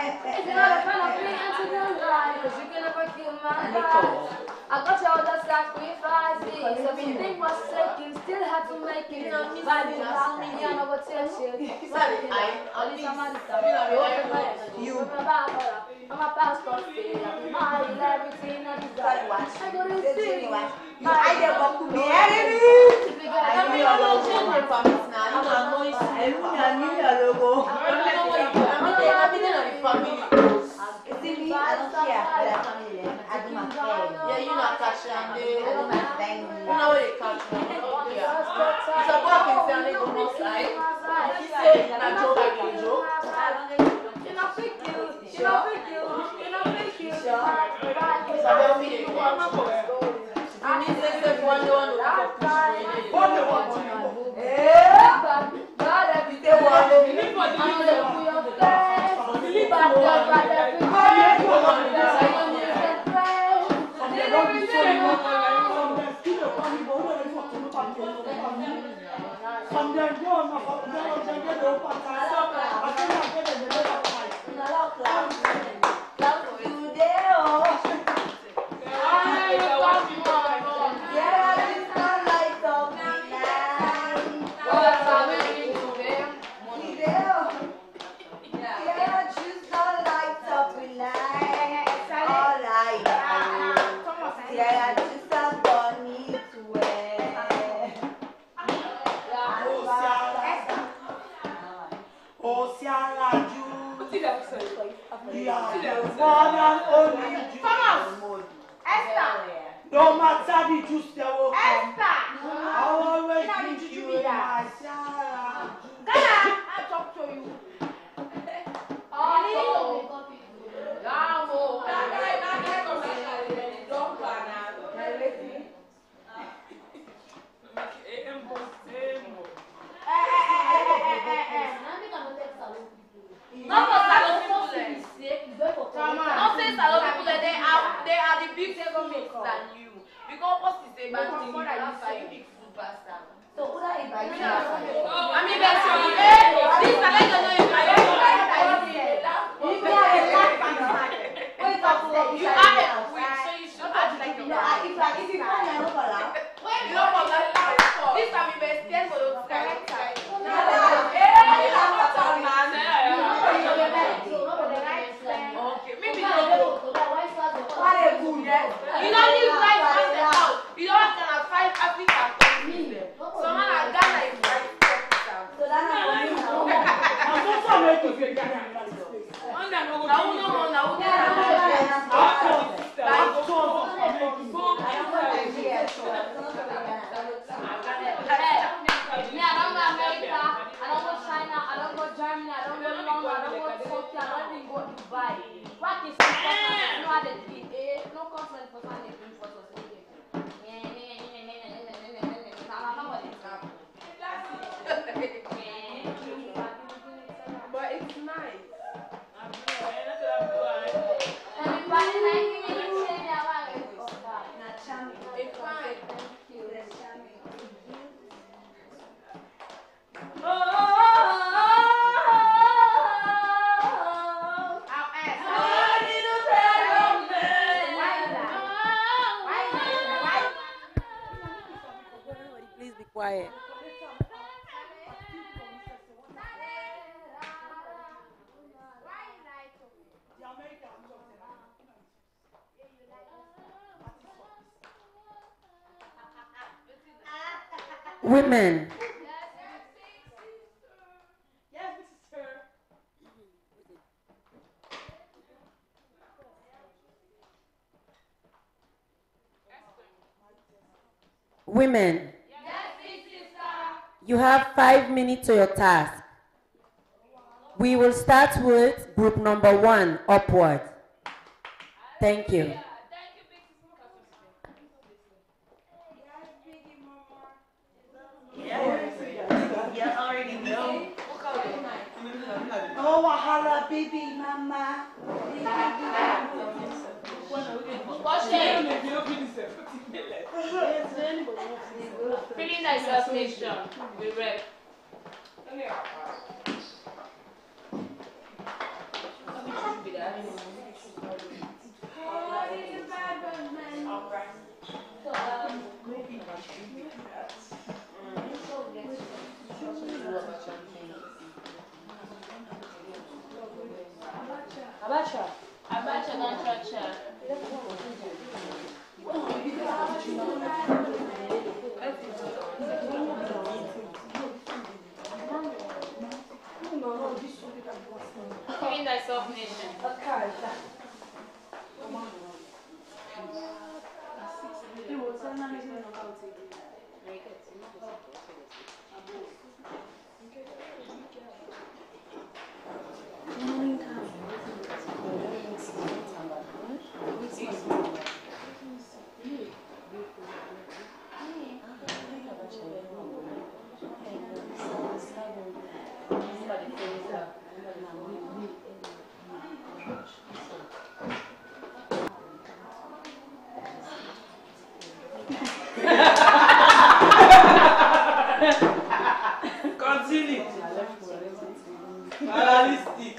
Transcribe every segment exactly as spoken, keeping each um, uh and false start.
If you're not a fan of me, answer the line, cause you can never kill my vibe. I got you all the sacrifices. So if you think was taking, still had to make it. Vibing around me, I'm not gonna tell shit. You. I'm a passport fee. I'm a everything I desire. I go to see. I get back to me. I knew I was going to promise now. I'm going to see. I knew I was going to see. I don't care for that family. I do my thing. Yeah, you not catch them. I do my thing. You know what they catch them. It's a work in Sunday go most like. If you say that I joke, I can joke. You know fake you. You know fake you. You know fake you. So don't be the one. You need to say one one to one one. Eh? God, everything one. You need to put your face. You back your brother. No matter the juice they will come. Esther! I always think you in my Sarah. Ghana, I'll talk to you. Oh, don't say salon people, they are, they are the big people than you. Because what is a bad thing, you have five big superstars. So who are you? I mean, that's your name. This I like to know if I am. You are a black man. Wait up, you are a queen, so you should act like a man. If like if you come here, no problem. You don't want that laugh. This time we best stand for those correct time. Okay, maybe you don't. You don't live life as the house. You don't have to fight Africa countries. Someone like Ghana is right. So that's not I'm so sorry to get Ghana. No, no, no, no. Me, I don't go America, I don't go China, I don't go Germany, I don't go London, I don't go Tokyo, I don't even go Dubai. What is the person? No other thing. No consent for signing for society. But it's nice. Everybody like me, you say that one. It's fine. Thank you. Oh, oh, Please be quiet. Women. Yes, sister. Women. Yes, sister. You have five minutes to your task. We will start with group number one upward. Thank you. You already know. Oh, wahala, baby, mama. Feeling like your station. Be ready. Abacha. Abacha Abacha. Clean thyself, nation. Continue. Paralystic.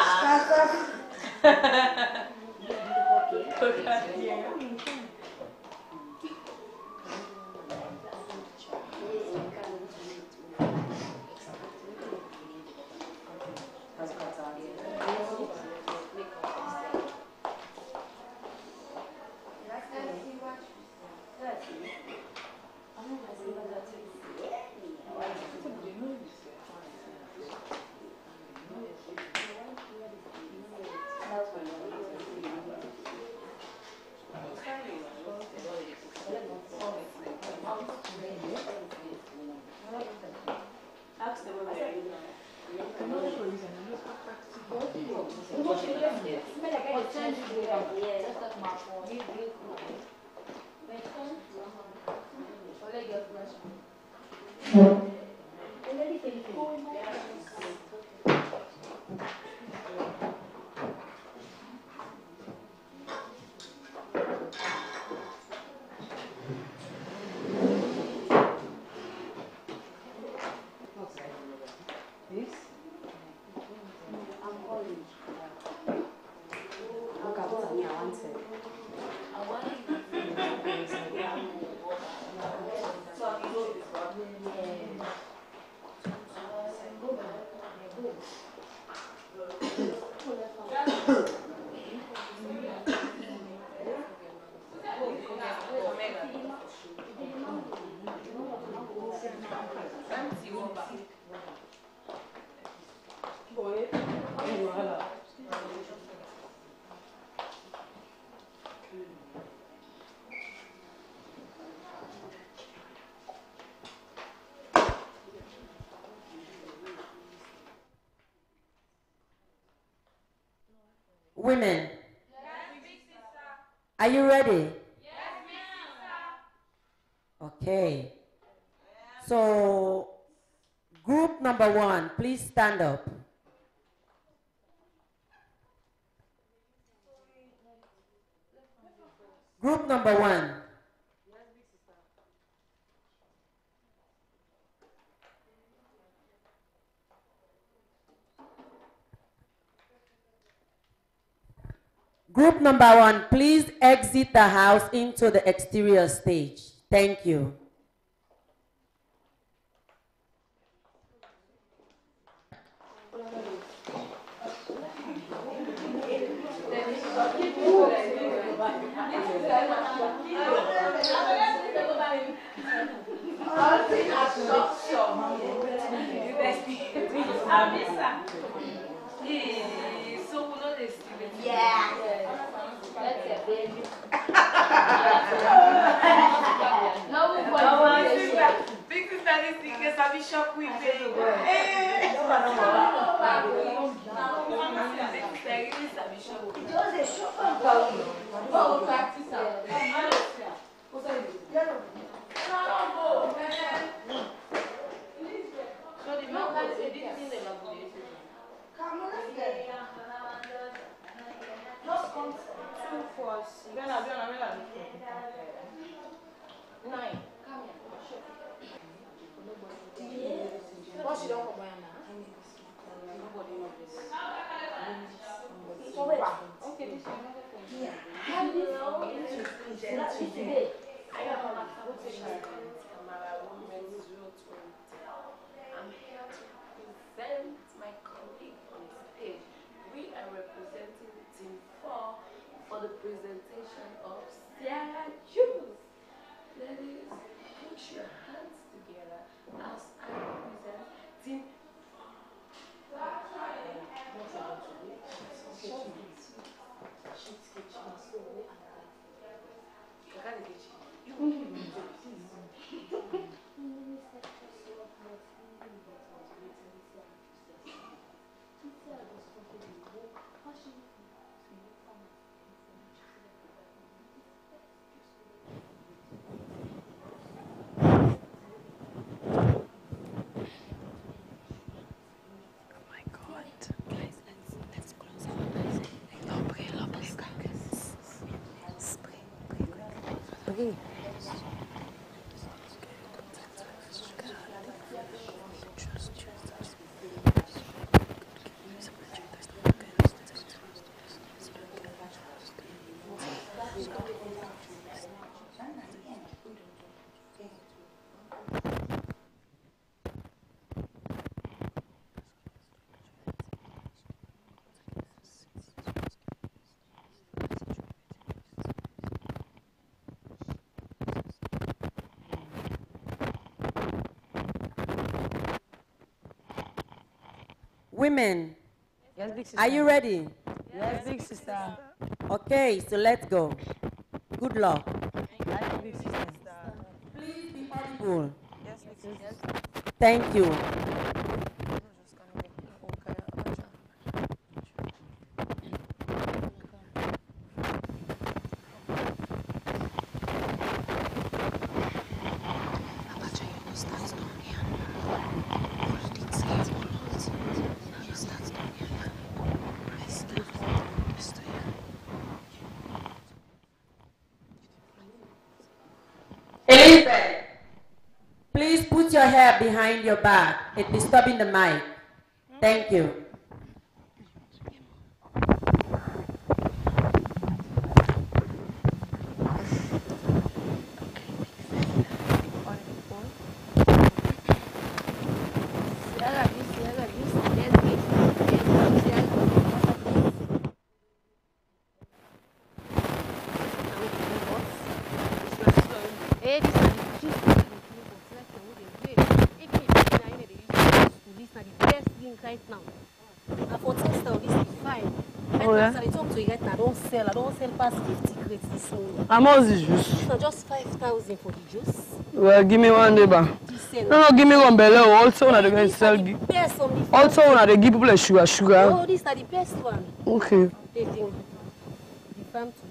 Women, are you ready? Yes, ma'am. Okay. So, group number one, please stand up. Group number one. Group number one, please exit the house into the exterior stage. Thank you. Yeah. Big sister is thinking Sabi shop with me. It was a shop. Oh, practice. So the milk has a different level. Come on, let's get just come two for us. Nine. Come here. What she don't come now? Nobody knows this. So wait. Okay, this is another thing. Yeah. How do you know? That's today. I don't know. I'm here to presentation of Sierra Juice. Ladies, put your hands together as I present Team. Women, Yes, big sister. are you ready? Yes, big sister. Okay, so let's go. Good luck. Yes, big sister. Please be audible. Yes, big sister. Thank you. Elizabeth, please put your hair behind your back. It's disturbing the mic. Thank you. How much is juice? So just five thousand for the juice. Well, give me one neighbor. No, no, give me one belly. Also, when they sell, also when they give people sugar, sugar. Oh, these are the best one. Okay. They think the farm to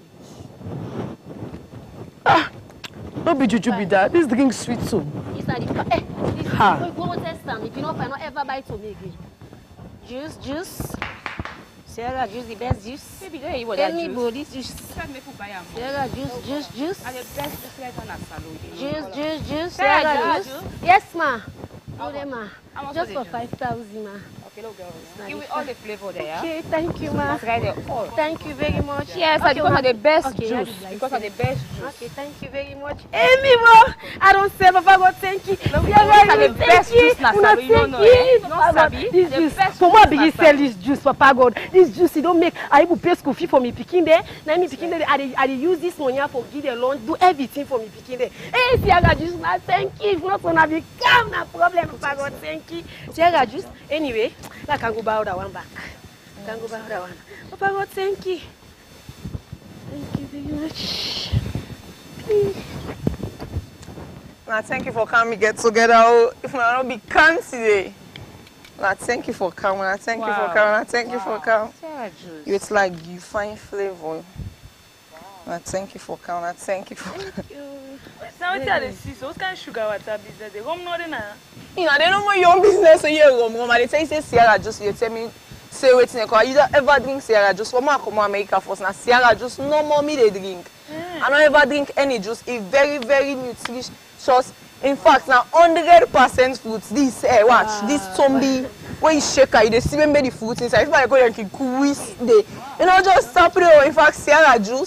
Ah, no be juju be that. This drink sweet so. these are the eh, this Ha. go go test them. If you not, I not ever buy to me again. Juice, juice. Sierra juice, the best juice. Baby, don't eat what Tell that me juice. about this juice. Tell me who buy am. Sierra juice, juice, juice. And the best juice right on a salon. Juice, juice, juice. Sierra Sierra juice? juice. Yes, ma. How Go there, ma. How much Just for for the five thousand, ma. Okay, look, girls. Nice. Give me all the flavor there, yeah? Okay, thank you, ma. Try them all. Thank you very much. Yes, Okay, because ma. of the best Okay, juice. that's like Because of the best juice. Okay, thank you very much. Amy, ma, I don't say, Papa God, thank you. Look, Yeah, those are you the thank best you. juice na Una Sabi, you don't thank know, you. eh? You don't Papa God, sabi? this The juice, best for what juice big na sell Sabi. this juice, Papa God? This juice, you don't make, I will pay school fee for me picking there. Now me picking there, I dey- I dey use this money for give the lunch, do everything for me picking there. Hey, Sierra juice, na thank you. If not, gonna be calm, no problem, Papa God, thank you. Sierra juice, anyway, I can go buy that one back. I can go buy that one. Papa God, thank you. Thank you very much. Please. Now, thank you for coming get together. Oh, if I don't be calm today. Now, thank you for coming. Now, thank you for Wow. coming. Now, thank you for coming. Sierra juice. It's like you find flavor. Now, thank you for coming. Now, thank you for. Now, what are the see? So, what kind of sugar water business? They come not in a. You know, they don't know your business. So you rum rum. And they tell you say Sierra juice. You tell me say waiting. Because you don't ever drink Sierra juice. For me, I come to America first. Now, Sierra juice no more me they drink. I don't ever drink any juice. It's very very nutritious. In fact, now one hundred percent fruits. This, eh, watch, wow. This zombie, when you shake it, you see the fruits inside. If I go there, you quiz day. You know, just stop it. In fact, Sierra juice,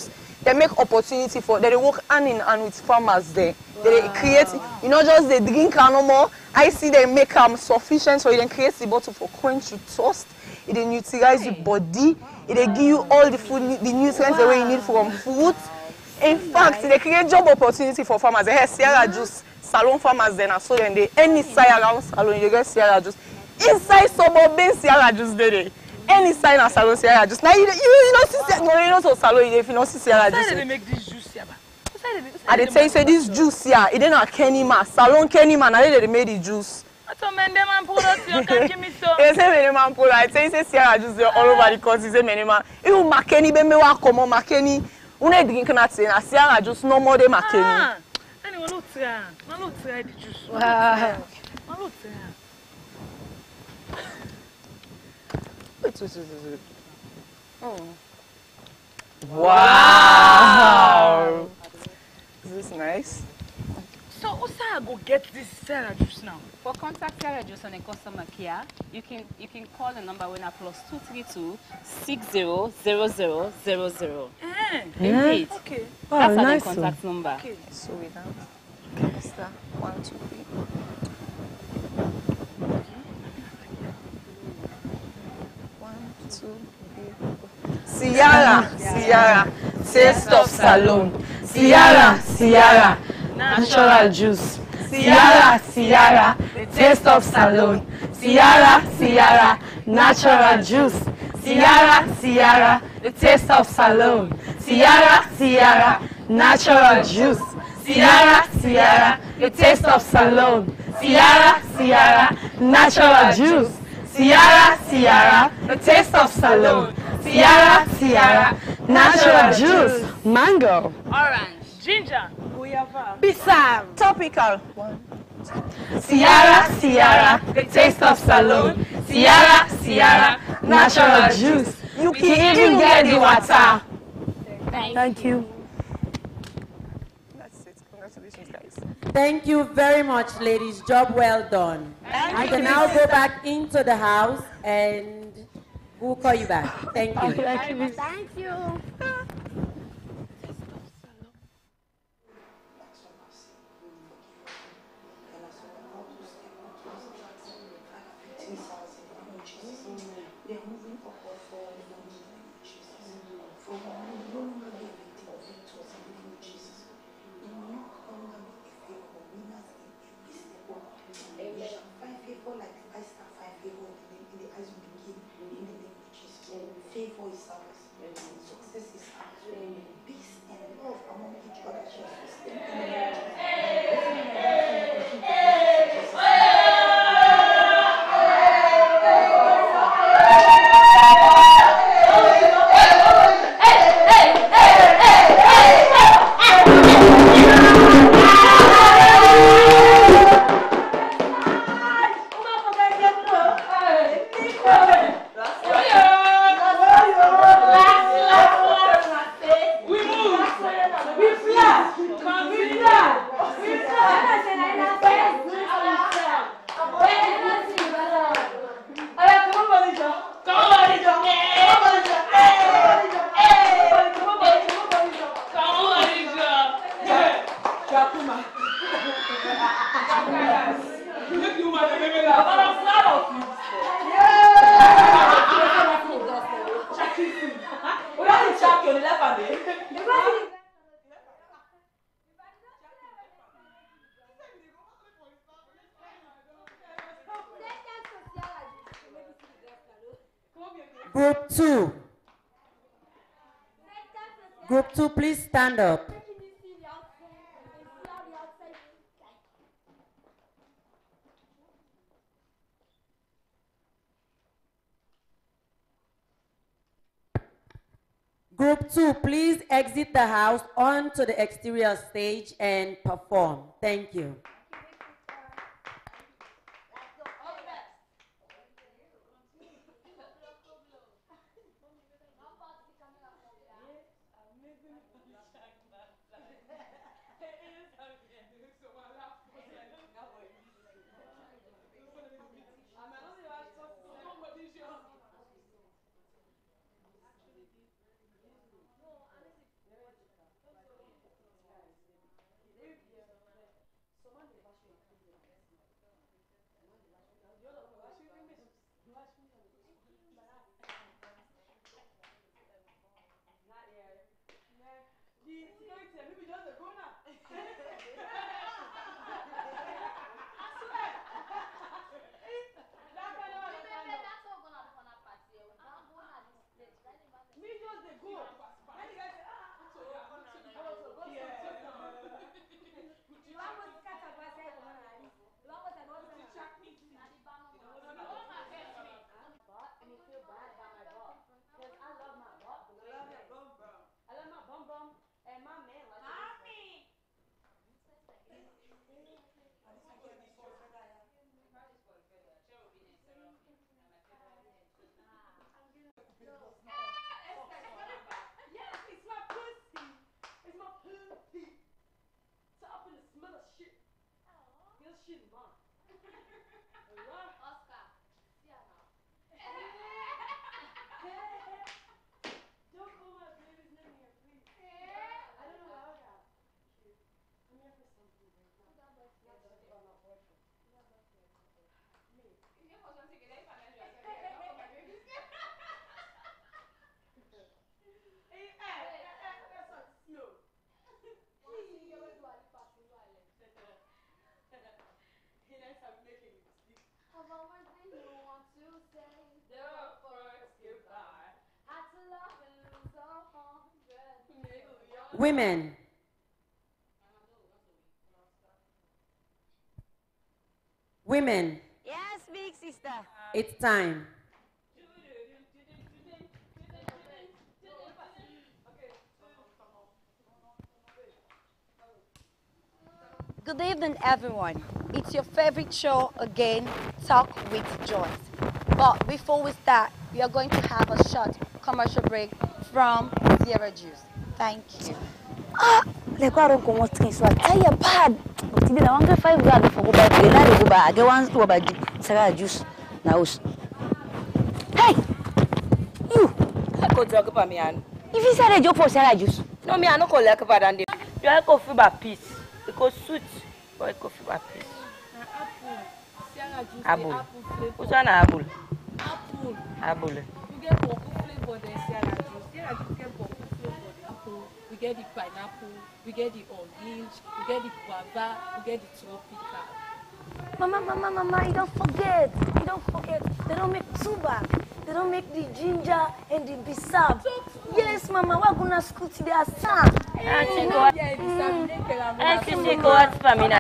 they make opportunity for, they work hand in hand with farmers there. Wow. They create, you know, just they drink no more. I see they make them um, sufficient so you can create the bottle for quench your thirst. It they utilize your body. It they give you all the food, the nutrients wow. the way you need from food. In fact, they create job opportunity for farmers. They have Sierra Juice salon farmers then, so then they any side around salon you get Sierra Juice. Inside suburban Sierra Juice there. Any sign of salon Sierra Juice. Now you you you know see no you know so salon if you know see Sierra Juice. Why they make this juice here? I they tell you say this juice here, it ain't a Kenny man, salon Kenny man. I they made the juice. So many man product you can give me so. Yes, many man product. I tell you say Sierra Juice all over the country. Say many man. You Makeni be me wa come on Makeni. We not drink nothing. Na Sierra Juice no more than Makeni. Anyway, look try, look try the juice. Wow. Look try. Wait, wait, wait, wait. Oh. Wow. Is this nice? So, how I go get this Sierra Juice now? For contact Sierra Juice on the customer care, you can you can call the number when I plus two three two six zero zero zero zero zero. Eh. Indeed. Okay. Oh, that's nice the contact one. number. Okay. So we have Mister One, two, three. One, two, three. Sierra, Sierra, taste of salon. Sierra, Sierra, natural juice. Sierra, Sierra, taste of salon. Sierra, Sierra, natural juice. Sierra, Sierra, the taste of salon. Sierra, Sierra, natural juice. Sierra, Sierra, the taste of salon. Sierra, Sierra, natural juice. Sierra, Sierra, the taste of salon. Sierra, Sierra, natural juice. Mango. Orange. Ginger. Guava. Bissau. Topical. Sierra, Sierra, the taste of salon. Sierra, Sierra, natural juice. You can even get the water. Thank, Thank you. you. That's it. Congratulations, guys. Thank you very much, ladies. Job well done. Thank you you. can now go back into the house and we'll call you back. Thank you. Thank you. Thank you. Favor is ours, success is ours, peace and love among each other shall sustain. Group two. Group two, please stand up. Group two, please exit the house onto the exterior stage and perform. Thank you. Women. Women. Yes, big sister. It's time. Good evening, everyone. It's your favorite show again, Talk with Joyce. But before we start, we are going to have a short commercial break from Sierra Juice. Thank you. Ah, le kwaro ko mo tkin so taya bad. Ti bi na wanga five rand for go buy na le go buy. Ge wan to buy Sierra Juice na us. Hey! You. I go drug pa me an. If you say joke for Sierra Juice. No me I no go like pa dan dey. You I go feel by peace. It go sweet, but it go feel by peace. Apple. Sierra Juice. Apple. Apple flavor. Which one apple? Apple. Apple. You get boku flavor there, Sierra Juice. Sierra Juice get boku flavor. Apple. We get the pineapple. We get the orange. We get the guava. We get the tropical. Mama, mama, mama, you don't forget. You don't forget. They don't make tuba. They don't make the ginger and the bisab. Yes, mama, we're gonna school today, son. Auntie, go. Auntie, go out for me now.